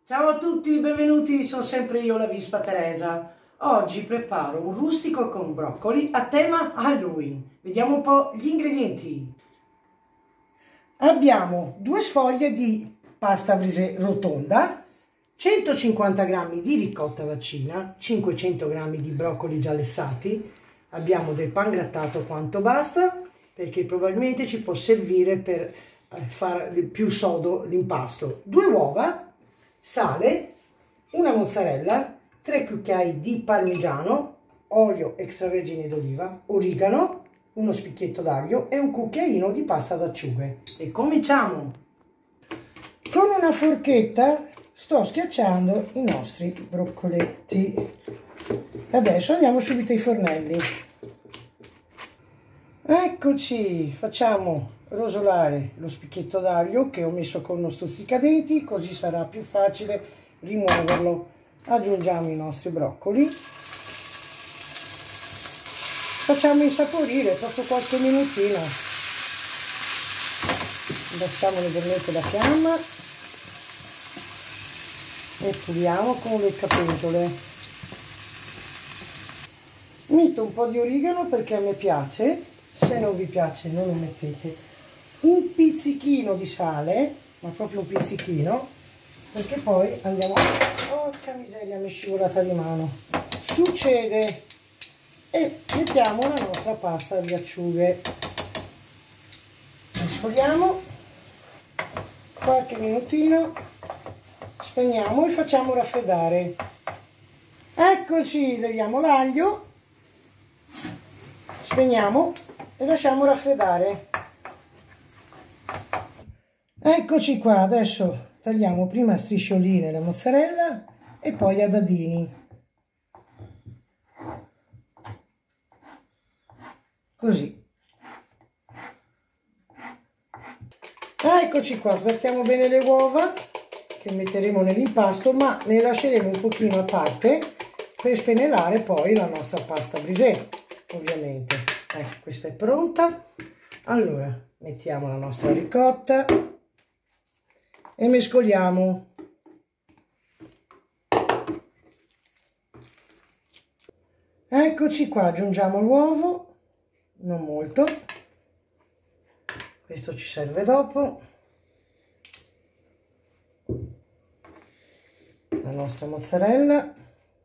Ciao a tutti, benvenuti, sono sempre io, la Vispa Teresa. Oggi preparo un rustico con broccoli a tema Halloween. Vediamo un po' gli ingredienti. Abbiamo 2 sfoglie di pasta brisée rotonda, 150 g di ricotta vaccina, 500 g di broccoli già lessati, abbiamo del pangrattato quanto basta, perché probabilmente ci può servire per fare più sodo l'impasto, 2 uova, sale, una mozzarella, 3 cucchiai di parmigiano, olio extravergine d'oliva, origano, uno spicchietto d'aglio e un cucchiaino di pasta d'acciughe. E cominciamo! Con una forchetta sto schiacciando i nostri broccoletti. Adesso andiamo subito ai fornelli. Eccoci, facciamo rosolare lo spicchietto d'aglio che ho messo con uno stuzzicadenti, così sarà più facile rimuoverlo. Aggiungiamo i nostri broccoli, facciamo insaporire proprio qualche minutino, abbassiamo leggermente la fiamma e puliamo con le capentole. Metto un po' di origano perché a me piace, se non vi piace non lo mettete. Un pizzichino di sale, ma proprio un pizzichino, perché poi andiamo... Porca miseria, mi è scivolata di mano. Succede. E mettiamo la nostra pasta di acciughe. Mescoliamo qualche minutino, spegniamo e facciamo raffreddare. Eccoci, leviamo l'aglio, spegniamo e lasciamo raffreddare. Eccoci qua, adesso tagliamo prima a striscioline la mozzarella e poi a dadini. Così. Eccoci qua, sbattiamo bene le uova che metteremo nell'impasto, ma ne lasceremo un pochino a parte per spennellare poi la nostra pasta brisée, ovviamente. Questa è pronta. Allora, mettiamo la nostra ricotta e mescoliamo. Eccoci qua, aggiungiamo l'uovo, non molto, questo ci serve dopo, la nostra mozzarella,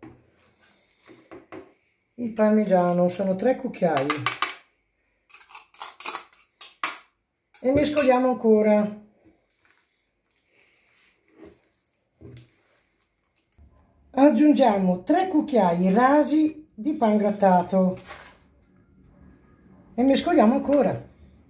il parmigiano, sono 3 cucchiai e mescoliamo ancora. Aggiungiamo 3 cucchiai rasi di pangrattato e mescoliamo ancora.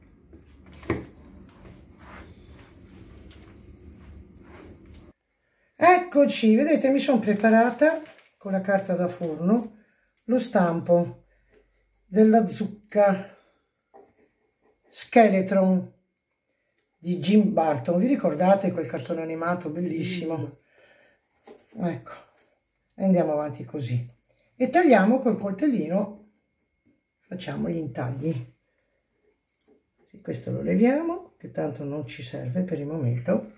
Eccoci, vedete, mi sono preparata con la carta da forno lo stampo della zucca Skeletron di Jim Burton. Vi ricordate quel cartone animato bellissimo? Ecco, andiamo avanti così e tagliamo col coltellino, facciamo gli intagli. Sì, questo lo leviamo che tanto non ci serve per il momento.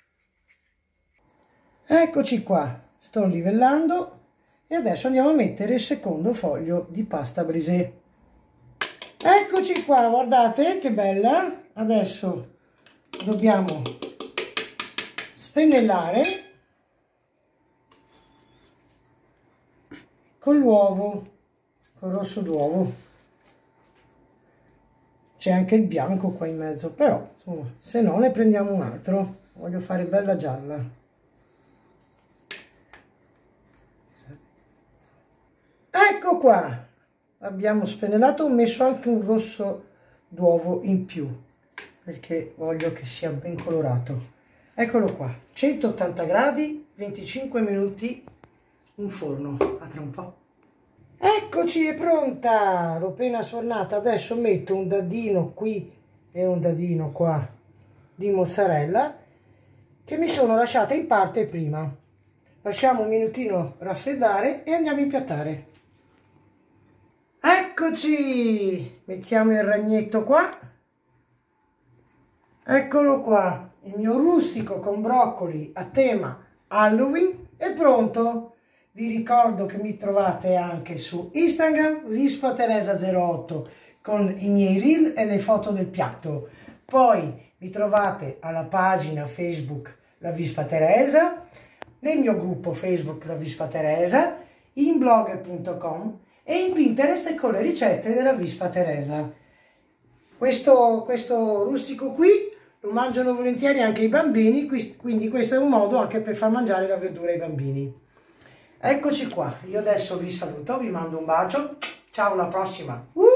Eccoci qua, sto livellando e adesso andiamo a mettere il secondo foglio di pasta brisée. Eccoci qua, guardate che bella. Adesso dobbiamo spennellare con l'uovo, col rosso d'uovo. C'è anche il bianco qua in mezzo, però insomma, se no ne prendiamo un altro. Voglio fare bella gialla. Ecco qua, abbiamo spennellato, ho messo anche un rosso d'uovo in più perché voglio che sia ben colorato. Eccolo qua, 180 gradi, 25 minuti in forno. A tra un po'. Eccoci, è pronta, l'ho appena sfornata. Adesso metto un dadino qui e un dadino qua di mozzarella che mi sono lasciata in parte prima. Lasciamo un minutino raffreddare e andiamo a impiattare. Eccoci, mettiamo il ragnetto qua, eccolo qua, il mio rustico con broccoli a tema Halloween è pronto. Vi ricordo che mi trovate anche su Instagram, Vispa Teresa 08, con i miei reel e le foto del piatto. Poi mi trovate alla pagina Facebook La Vispa Teresa, nel mio gruppo Facebook La Vispa Teresa, in blogger.com e in Pinterest con le ricette della Vispa Teresa. Questo rustico qui lo mangiano volentieri anche i bambini, quindi questo è un modo anche per far mangiare la verdura ai bambini. Eccoci qua, io adesso vi saluto, vi mando un bacio, ciao, alla prossima!